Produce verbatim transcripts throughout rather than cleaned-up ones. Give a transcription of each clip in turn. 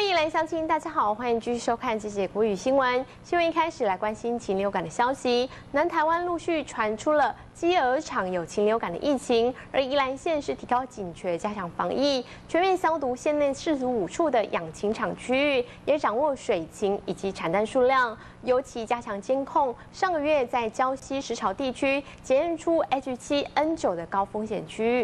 位宜兰乡亲，大家好，欢迎继续收看这节国语新闻。新闻一开始来关心禽流感的消息。南台湾陆续传出了鸡鹅场有禽流感的疫情，而宜兰县是提高警觉，加强防疫，全面消毒县内四十五处的养禽场区域，也掌握水禽以及产蛋数量，尤其加强监控。上个月在礁溪石潮地区检验出 H 七 N 九的高风险区域。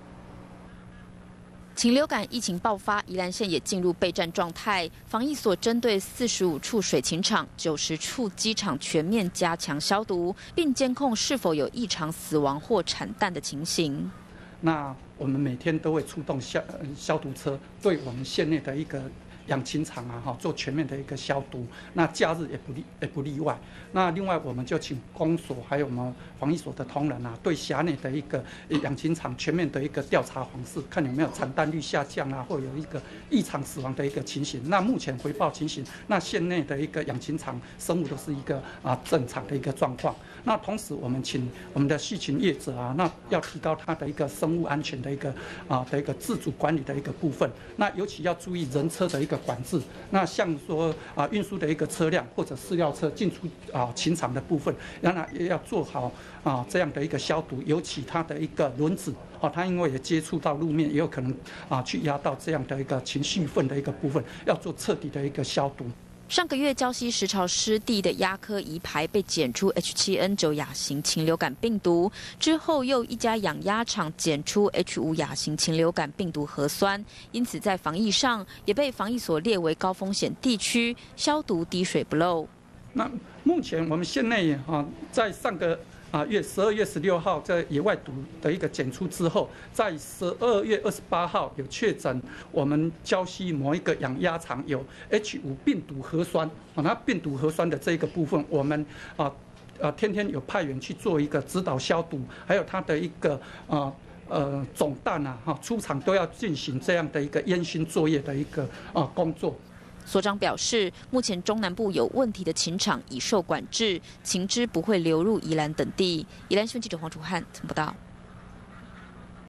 禽流感疫情爆发，宜兰县也进入备战状态。防疫所针对四十五处水禽场、九十处鸡场全面加强消毒，并监控是否有异常死亡或产蛋的情形。 那我们每天都会出动消消毒车，对我们县内的一个 养禽场啊，哈，做全面的一个消毒。那假日也不例也不例外。那另外，我们就请公所还有我们防疫所的同仁啊，对辖内的一个养禽场全面的一个调查访视，看有没有产蛋率下降啊，或有一个异常死亡的一个情形。那目前回报情形，那县内的一个养禽场生物都是一个啊正常的一个状况。那同时，我们请我们的畜禽业者啊，那要提高它的一个生物安全的一个啊的一个自主管理的一个部分。那尤其要注意人车的一个 管制，那像说啊运输的一个车辆或者饲料车进出啊禽场的部分，当然也要做好啊这样的一个消毒，尤其它的一个轮子啊，它因为也接触到路面，也有可能啊去压到这样的一个禽畜粪的一个部分，要做彻底的一个消毒。 上个月，礁溪石潮湿地的鸭科遗排被检出 H 七 N 九 亚型禽流感病毒，之后又一家养鸭场检出 H 五 亚型禽流感病毒核酸，因此在防疫上也被防疫所列为高风险地区，消毒滴水不漏。 那目前我们县内啊，在上个 啊，月十二月十六号在野外毒的一个检出之后，在十二月二十八号有确诊我们礁溪某一个养鸭场有 H 五 病毒核酸啊，那病毒核酸的这一个部分，我们啊啊天天有派员去做一个指导消毒，还有它的一个啊呃总弹啊哈出厂都要进行这样的一个烟熏作业的一个啊工作。 所长表示，目前中南部有问题的禽场已受管制，禽只不会流入宜兰等地。宜兰新闻记者黄楚汉报道。